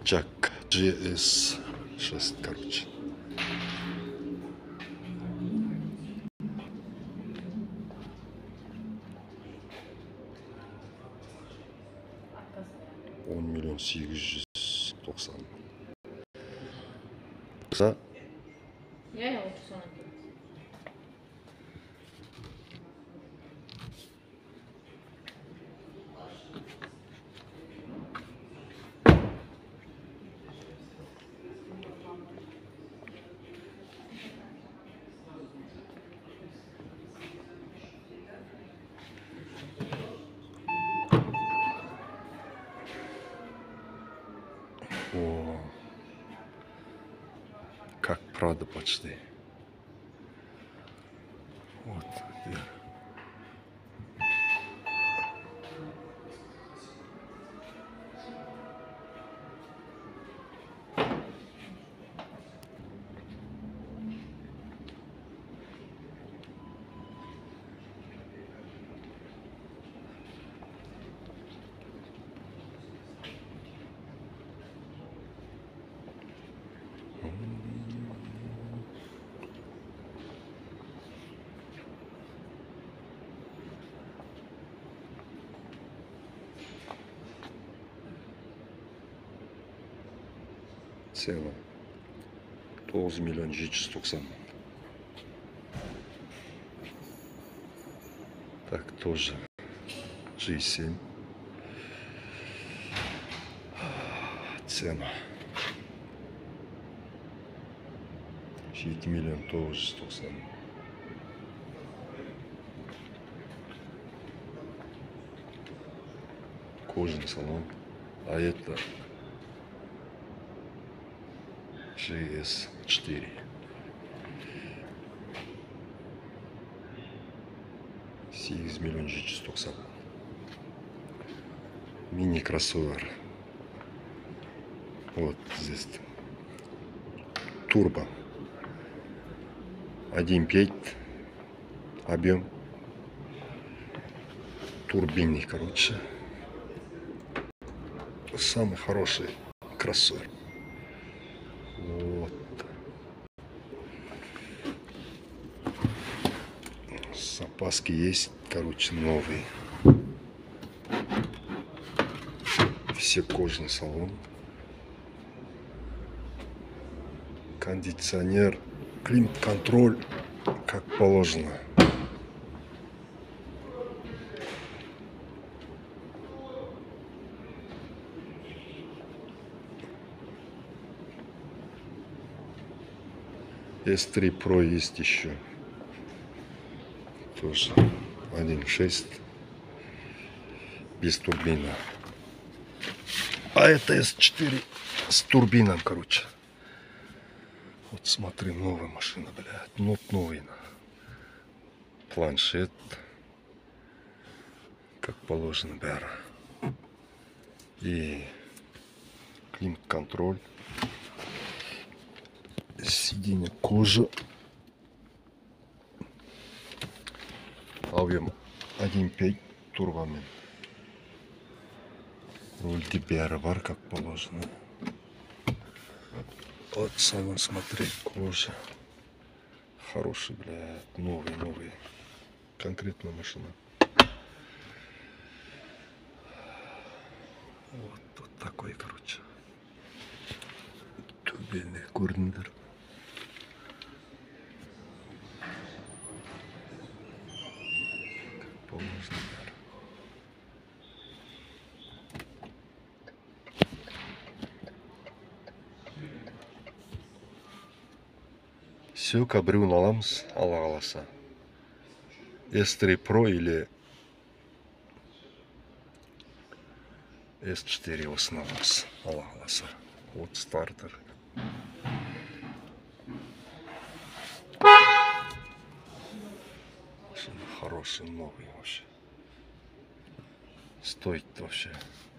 Jack GS6, короче. $10 миллион 890. За Я 30 он. О, как Прада почти. Вот. Цена 9 миллион 790. Так, тоже G7. Цена 7 миллион 990. Кожаный салон. А это GS4. 8 миллион 490. Мини-кроссовер. Вот здесь. Турбо. 1.5. Объем. Турбинный, короче. Самый хороший кроссовер. Вот. Запаски есть, короче, новые. Все кожаный салон. Кондиционер, климат-контроль, как положено. S3 Pro есть еще. Тоже 1.6 без турбина. А это S4 с турбином, короче. Вот смотри, новая машина, блядь. Ну, новый. Планшет. Как положено, бяра. И климат-контроль. Сиденье кожа. Объем 1.5 турбомен. Руль DBR бар, как положено. Вот салон, смотри, кожа. Хороший, блядь, новый. Конкретная машина. Вот такой, короче. Тубельный курнер. Как положено. Все, кабрюн аламыз, Алла қаласа. S3 Pro или S4 осынамыз, Алла қаласа. Вот стартер. Хороший, новый вообще. Стоит вообще